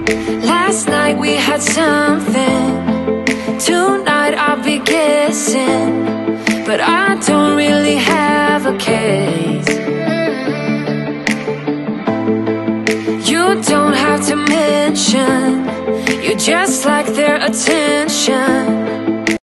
Last night we had something. Tonight I'll be guessing, but I don't